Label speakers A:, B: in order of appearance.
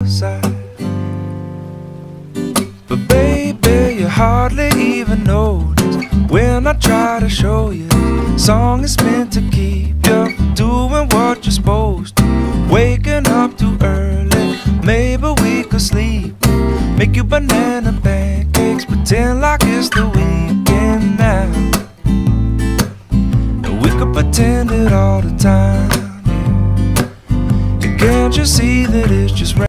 A: side. But baby, you hardly even notice when I try to show you. Song is meant to keep you from doing what you're supposed to. Waking up too early, maybe we could sleep. Make you banana pancakes, pretend like it's the weekend now. And we could pretend it all the time, yeah. And can't you see that it's just